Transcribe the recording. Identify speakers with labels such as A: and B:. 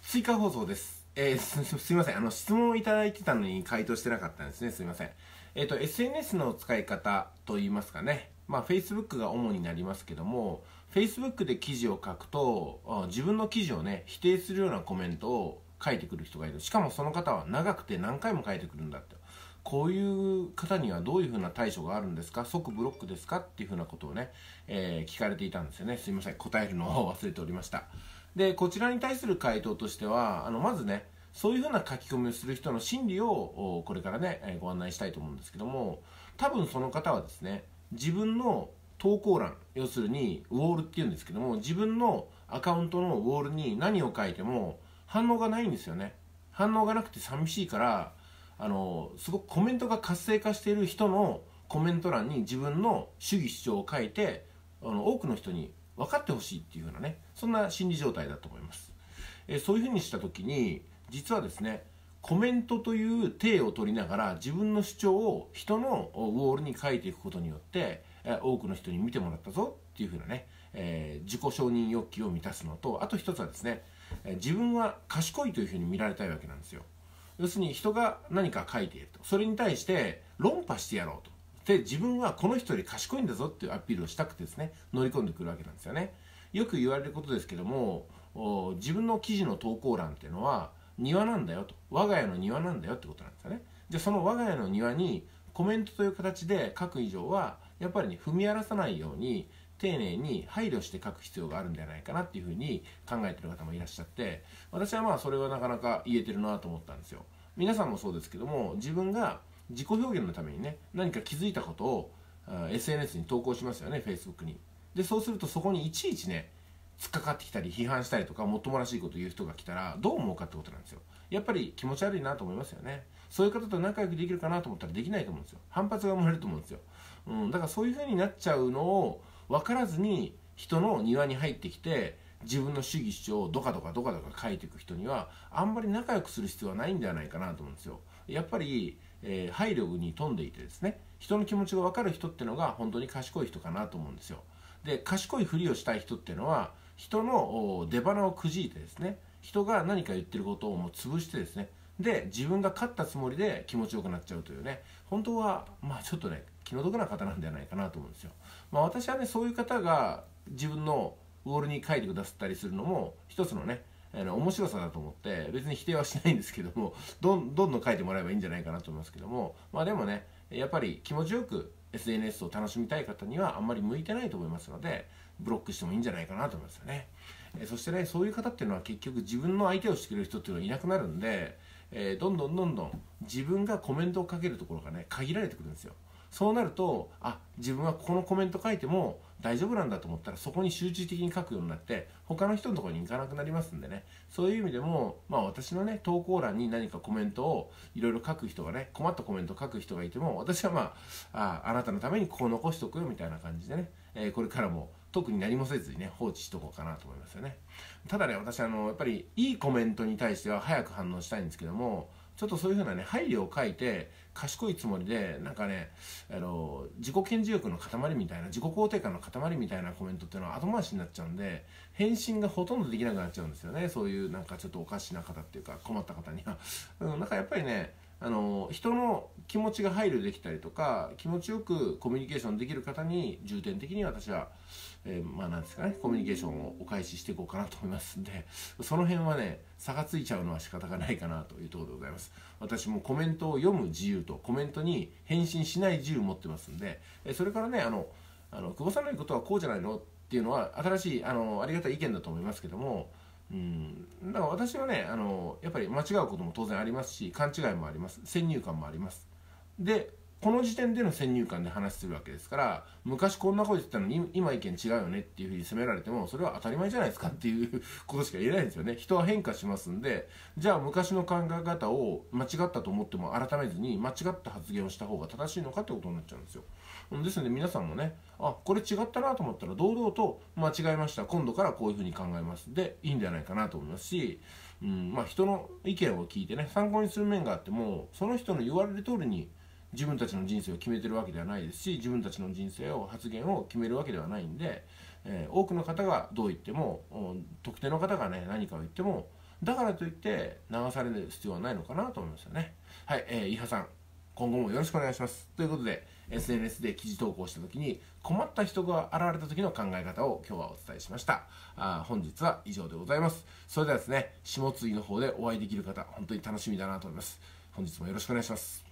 A: 追加放送です。すいません。質問をいただいてたのに回答してなかったんですね。すいません。SNS の使い方といいますかね。Facebook が主になりますけども、Facebook で記事を書くと、自分の記事をね、否定するようなコメントを書いてくる人がいる。しかもその方は長くて何回も書いてくるんだって。こういう方にはどういうふうな対処があるんですか、即ブロックですかっていうふうなことをね、聞かれていたんですよね。すいません。答えるのを忘れておりました。でこちらに対する回答としてはまずね、そういうふうな書き込みをする人の心理をこれからねご案内したいと思うんですけども、多分その方はですね、自分の投稿欄、要するにウォールっていうんですけども、自分のアカウントのウォールに何を書いても反応がないんですよね。反応がなくて寂しいから、すごくコメントが活性化している人のコメント欄に自分の主義主張を書いて、多くの人に分かってほしいっていう風なね、そんな心理状態だと思います。そういう風にした時に、実はですね、コメントという体を取りながら自分の主張を人のウォールに書いていくことによって、多くの人に見てもらったぞっていう風なね、自己承認欲求を満たすのと、あと一つはですね、自分は賢いという風に見られたいわけなんですよ。要するに人が何か書いていると、それに対して論破してやろうと。で自分はこの人より賢いんだぞっていうアピールをしたくてですね、乗り込んでくるわけなんですよね。よく言われることですけども、自分の記事の投稿欄っていうのは庭なんだよと、我が家の庭なんだよってことなんですよね。じゃあその我が家の庭にコメントという形で書く以上は、やっぱりね、踏み荒らさないように丁寧に配慮して書く必要があるんじゃないかなっていうふうに考えてる方もいらっしゃって、私はそれはなかなか言えてるなと思ったんですよ。皆さんもそうですけども、自分が自己表現のためにね、何か気づいたことをSNS に投稿しますよね、 Facebook に。でそうすると、そこにいちいちね、突っかかってきたり批判したりとか、もっともらしいことを言う人が来たらどう思うかってことなんですよ。やっぱり気持ち悪いなと思いますよね。そういう方と仲良くできるかなと思ったらできないと思うんですよ。反発が生まれると思うんですよ。だからそういう風になっちゃうのを分からずに人の庭に入ってきて、自分の主義主張をドカドカ書いていく人にはあんまり仲良くする必要はないんではないかなと思うんですよ。やっぱり、配慮に富んでいてですね、人の気持ちが分かる人っていうのが本当に賢い人かなと思うんですよ。で賢いふりをしたい人っていうのは、人の出鼻をくじいてですね、人が何か言ってることをもう潰してですね、で自分が勝ったつもりで気持ちよくなっちゃうというね、本当はちょっとね、気の毒な方なんではないかなと思うんですよ。私はね、そういう方が自分のウォールに書いてくださったりするのも一つのね、面白さだと思って、別に否定はしないんですけども、どんどん書いてもらえばいいんじゃないかなと思いますけども、でもね、やっぱり気持ちよく SNS を楽しみたい方にはあんまり向いてないと思いますので、ブロックしてもいいんじゃないかなと思いますよね。そしてね、そういう方っていうのは結局自分の相手をしてくれる人っていうのはいなくなるんで、どんどん自分がコメントをかけるところがね、限られてくるんですよ。そうなると、自分はこのコメント書いても大丈夫なんだと思ったら、そこに集中的に書くようになって他の人のところに行かなくなりますんでね。そういう意味でも、私のね、投稿欄に何かコメントをいろいろ書く人がね、困ったコメントを書く人がいても、私はあなたのためにここを残しておくよみたいな感じでね、これからも特に何もせずにね、放置しとこうかなと思いますよね。ただね、私やっぱりいいコメントに対しては早く反応したいんですけども、ちょっとそういうふうなね、配慮を書いて賢いつもりでなんかね、自己顕示欲の塊みたいな、自己肯定感の塊みたいなコメントっていうのは後回しになっちゃうんで、返信がほとんどできなくなっちゃうんですよね。そういうなんかちょっとおかしな方っていうか、困った方にはなんかやっぱりね、人の気持ちが配慮できたりとか、気持ちよくコミュニケーションできる方に重点的に私は、なんですかね、コミュニケーションをお返ししていこうかなと思いますんで、その辺はね、差がついちゃうのは仕方がないかなというところでございます。私もコメントを読む自由とコメントに返信しない自由を持ってますんで、それからね、久保さんの言うことはこうじゃないのっていうのは新しいありがたい意見だと思いますけども、だから私はね、やっぱり間違うことも当然ありますし、勘違いもあります、先入観もあります。でこの時点での先入観で話するわけですから、昔こんなこと言ってたのに今意見違うよねっていうふうに責められても、それは当たり前じゃないですかっていうことしか言えないんですよね。人は変化しますんで、じゃあ昔の考え方を間違ったと思っても改めずに間違った発言をした方が正しいのかってことになっちゃうんですよ。ですので皆さんもね、これ違ったなと思ったら堂々と間違えました、今度からこういうふうに考えますでいいんじゃないかなと思いますし、人の意見を聞いてね、参考にする面があっても、その人の言われる通りに自分たちの人生を決めてるわけではないですし、自分たちの人生を発言を決めるわけではないんで、多くの方がどう言っても、特定の方がね何かを言ってもだからといって流される必要はないのかなと思いますよね。はい、伊波さん、今後もよろしくお願いします。ということで、SNS で記事投稿した時に困った人が現れた時の考え方を今日はお伝えしました。本日は以上でございます。それではですね、下津井の方でお会いできる方、本当に楽しみだなと思います。本日もよろしくお願いします。